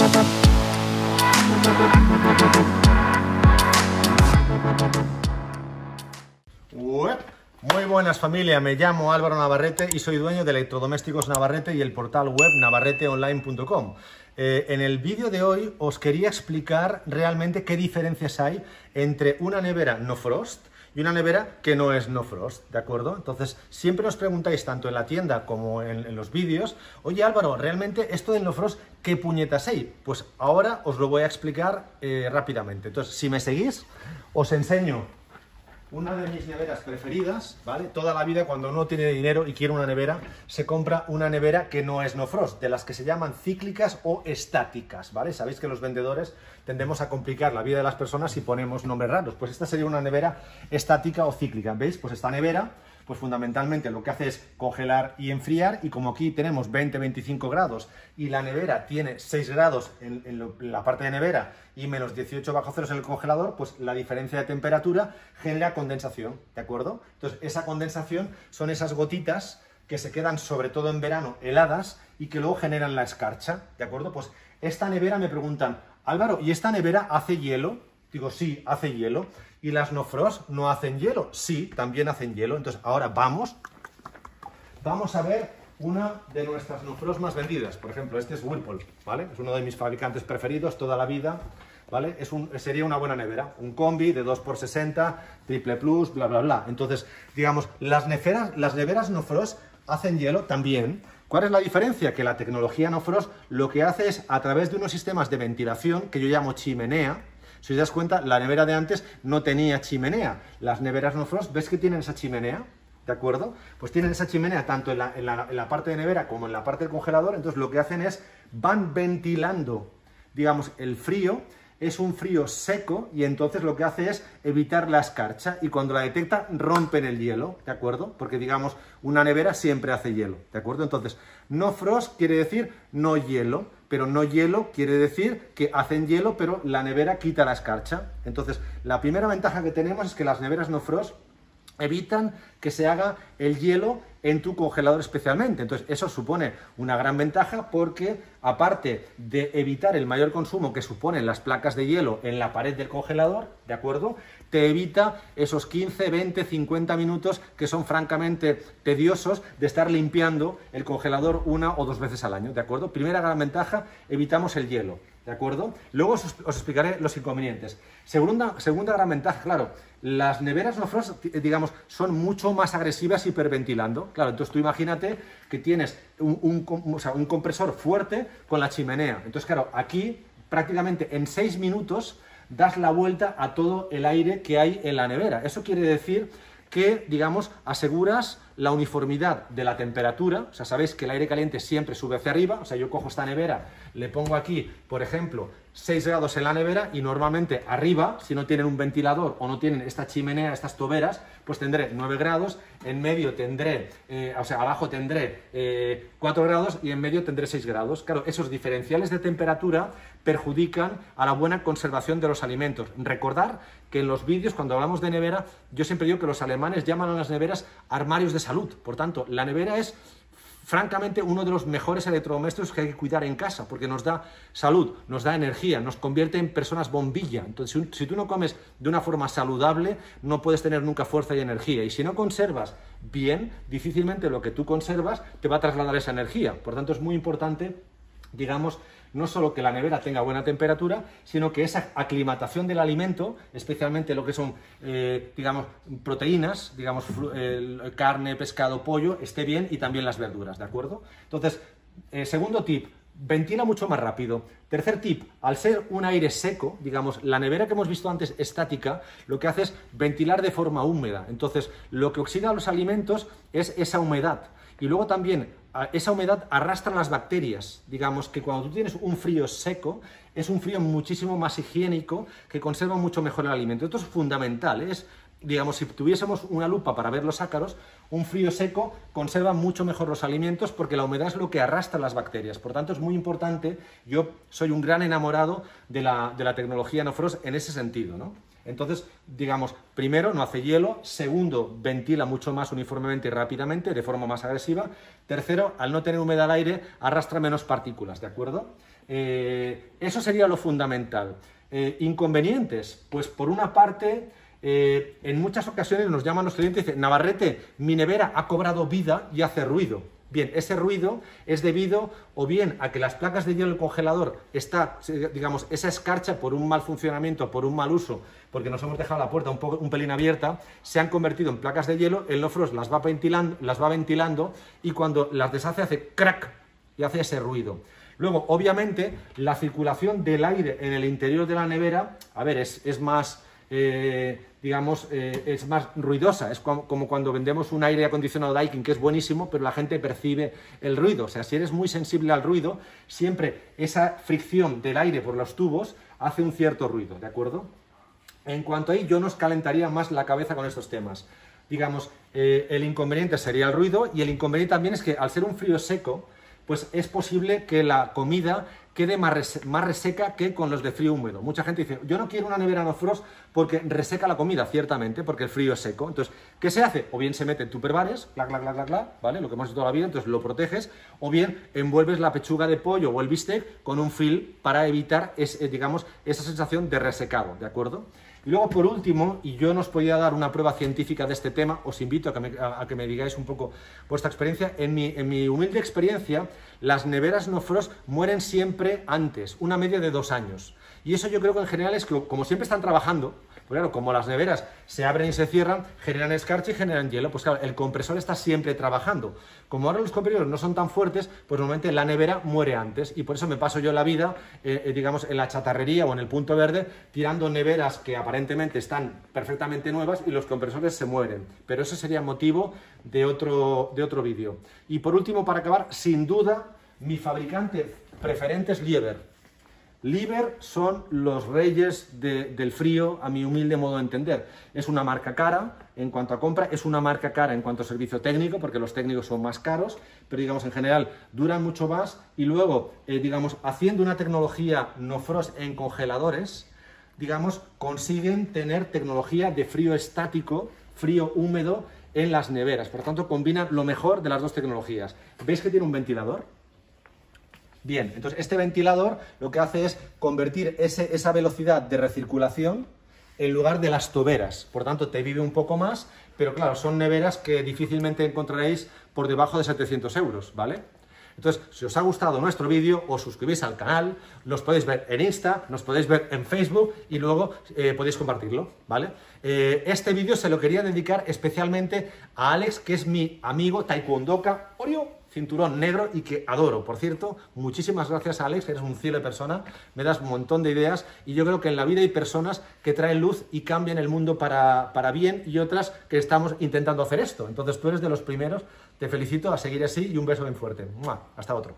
Muy buenas familia, me llamo Álvaro Navarrete y soy dueño de Electrodomésticos Navarrete y el portal web navarreteonline.com. En el vídeo de hoy os quería explicar realmente qué diferencias hay entre una nevera no frost y una nevera que no es no frost, ¿de acuerdo? Entonces, siempre nos preguntáis, tanto en la tienda como en los vídeos, oye Álvaro, realmente esto del no frost, ¿qué puñetas hay? Pues ahora os lo voy a explicar rápidamente. Entonces, si me seguís, os enseño una de mis neveras preferidas, ¿vale? Toda la vida cuando uno tiene dinero y quiere una nevera, se compra una nevera que no es no frost, de las que se llaman cíclicas o estáticas, ¿vale? Sabéis que los vendedores tendemos a complicar la vida de las personas si ponemos nombres raros. Pues esta sería una nevera estática o cíclica, ¿veis? Pues esta nevera, pues fundamentalmente lo que hace es congelar y enfriar, y como aquí tenemos 20-25 grados y la nevera tiene 6 grados en la parte de nevera y menos 18 bajo cero en el congelador, pues la diferencia de temperatura genera condensación, ¿de acuerdo? Entonces esa condensación son esas gotitas que se quedan sobre todo en verano heladas y que luego generan la escarcha, ¿de acuerdo? Pues esta nevera, me preguntan, Álvaro, ¿y esta nevera hace hielo? Digo, sí, hace hielo. ¿Y las no frost no hacen hielo? Sí, también hacen hielo. Entonces, ahora vamos a ver una de nuestras no frost más vendidas. Por ejemplo, este es Whirlpool, ¿vale? Es uno de mis fabricantes preferidos toda la vida, ¿vale? Sería una buena nevera. Un combi de 2x60, triple plus, bla, bla, bla. Entonces, digamos, las neveras no frost hacen hielo también. ¿Cuál es la diferencia? Que la tecnología no frost lo que hace es, a través de unos sistemas de ventilación, que yo llamo chimenea. Si os das cuenta, la nevera de antes no tenía chimenea. Las neveras no frost, ¿ves que tienen esa chimenea? ¿De acuerdo? Pues tienen esa chimenea tanto en la parte de nevera como en la parte del congelador. Entonces lo que hacen es, van ventilando, digamos, el frío. Es un frío seco y entonces lo que hace es evitar la escarcha, y cuando la detecta rompen el hielo, ¿de acuerdo? Porque digamos, una nevera siempre hace hielo, ¿de acuerdo? Entonces, no frost quiere decir no hielo, pero no hielo quiere decir que hacen hielo, pero la nevera quita la escarcha. Entonces, la primera ventaja que tenemos es que las neveras no frost evitan que se haga el hielo en tu congelador especialmente. Entonces, eso supone una gran ventaja porque, aparte de evitar el mayor consumo que suponen las placas de hielo en la pared del congelador, ¿de acuerdo?, te evita esos 15, 20, 50 minutos que son francamente tediosos de estar limpiando el congelador una o dos veces al año, ¿de acuerdo? Primera gran ventaja, evitamos el hielo, ¿de acuerdo? Luego os explicaré los inconvenientes. Segunda gran ventaja, claro, las neveras no frost, digamos, son mucho más agresivas hiperventilando. Claro, entonces tú imagínate que tienes un compresor fuerte con la chimenea. Entonces, claro, aquí prácticamente en 6 minutos das la vuelta a todo el aire que hay en la nevera. Eso quiere decir que, digamos, aseguras la uniformidad de la temperatura. O sea, sabéis que el aire caliente siempre sube hacia arriba. O sea, yo cojo esta nevera, le pongo aquí, por ejemplo, 6 grados en la nevera, y normalmente arriba, si no tienen un ventilador o no tienen esta chimenea, estas toberas, pues tendré 9 grados, en medio tendré, abajo tendré 4 grados y en medio tendré 6 grados. Claro, esos diferenciales de temperatura perjudican a la buena conservación de los alimentos. Recordar que en los vídeos, cuando hablamos de nevera, yo siempre digo que los alemanes llaman a las neveras armarios de salud. Por tanto, la nevera es francamente uno de los mejores electrodomésticos que hay que cuidar en casa, porque nos da salud, nos da energía, nos convierte en personas bombilla. Entonces, si tú no comes de una forma saludable, no puedes tener nunca fuerza y energía. Y si no conservas bien, difícilmente lo que tú conservas te va a trasladar esa energía. Por tanto, es muy importante, digamos, no solo que la nevera tenga buena temperatura, sino que esa aclimatación del alimento, especialmente lo que son, digamos, proteínas, digamos, carne, pescado, pollo, esté bien, y también las verduras, ¿de acuerdo? Entonces, segundo tip, ventila mucho más rápido. Tercer tip, al ser un aire seco, digamos, la nevera que hemos visto antes estática, lo que hace es ventilar de forma húmeda. Entonces, lo que oxida los alimentos es esa humedad. Y luego también esa humedad arrastra las bacterias. Digamos que cuando tú tienes un frío seco, es un frío muchísimo más higiénico, que conserva mucho mejor el alimento. Esto es fundamental, es, digamos, si tuviésemos una lupa para ver los ácaros, un frío seco conserva mucho mejor los alimentos porque la humedad es lo que arrastra las bacterias. Por tanto, es muy importante. Yo soy un gran enamorado de la tecnología no frost en ese sentido, ¿no? Entonces, digamos, primero, no hace hielo. Segundo, ventila mucho más uniformemente y rápidamente, de forma más agresiva. Tercero, al no tener humedad al aire, arrastra menos partículas, ¿de acuerdo? Eso sería lo fundamental. Inconvenientes, pues por una parte, en muchas ocasiones nos llaman los clientes y dicen: Navarrete, mi nevera ha cobrado vida y hace ruido. Bien, ese ruido es debido o bien a que las placas de hielo del congelador está, digamos, esa escarcha por un mal funcionamiento, por un mal uso, porque nos hemos dejado la puerta un pelín abierta, se han convertido en placas de hielo, el no-frost las va ventilando y cuando las deshace hace crack y hace ese ruido. Luego, obviamente, la circulación del aire en el interior de la nevera, a ver, es más... digamos, es más ruidosa. Es como cuando vendemos un aire acondicionado Daikin, que es buenísimo, pero la gente percibe el ruido. O sea, si eres muy sensible al ruido, siempre esa fricción del aire por los tubos hace un cierto ruido, ¿de acuerdo? En cuanto a ahí, yo nos calentaría más la cabeza con estos temas. Digamos, el inconveniente sería el ruido, y el inconveniente también es que al ser un frío seco, pues es posible que la comida quede más reseca que con los de frío húmedo. Mucha gente dice: yo no quiero una nevera no-frost porque reseca la comida, ciertamente, porque el frío es seco. Entonces, ¿qué se hace? O bien se mete en tupperwares, ¿vale? Lo que hemos hecho toda la vida, entonces lo proteges, o bien envuelves la pechuga de pollo o el bistec con un film para evitar, digamos, esa sensación de resecado, ¿de acuerdo? Y luego, por último, y yo no os podía dar una prueba científica de este tema, os invito a que me digáis un poco vuestra experiencia. En mi humilde experiencia, las neveras no-frost mueren siempre antes, una media de 2 años. Y eso yo creo que en general es que, como siempre están trabajando, pues claro, como las neveras se abren y se cierran, generan escarcha y generan hielo, pues claro, el compresor está siempre trabajando. Como ahora los compresores no son tan fuertes, pues normalmente la nevera muere antes, y por eso me paso yo la vida, digamos, en la chatarrería o en el punto verde, tirando neveras que aparentemente están perfectamente nuevas y los compresores se mueren. Pero eso sería motivo de otro vídeo. Y por último, para acabar, sin duda, mi fabricante preferente es Liebherr. Liebherr son los reyes del frío, a mi humilde modo de entender. Es una marca cara en cuanto a compra, es una marca cara en cuanto a servicio técnico, porque los técnicos son más caros, pero digamos en general duran mucho más, y luego, digamos, haciendo una tecnología no-frost en congeladores, digamos, consiguen tener tecnología de frío estático, frío húmedo en las neveras. Por lo tanto, combinan lo mejor de las dos tecnologías. ¿Veis que tiene un ventilador? Bien, entonces este ventilador lo que hace es convertir esa velocidad de recirculación en lugar de las toberas. Por tanto, te vive un poco más, pero claro, son neveras que difícilmente encontraréis por debajo de 700 euros, ¿vale? Entonces, si os ha gustado nuestro vídeo, os suscribís al canal, nos podéis ver en Insta, nos podéis ver en Facebook y luego podéis compartirlo, ¿vale? Este vídeo se lo quería dedicar especialmente a Alex, que es mi amigo taekwondoka, cinturón negro, y que adoro. Por cierto, muchísimas gracias, Alex, eres un cielo de persona, me das un montón de ideas, y yo creo que en la vida hay personas que traen luz y cambian el mundo para bien, y otras que estamos intentando hacer esto. Entonces tú eres de los primeros, te felicito, a seguir así, y un beso bien fuerte. ¡Mua! Hasta otro.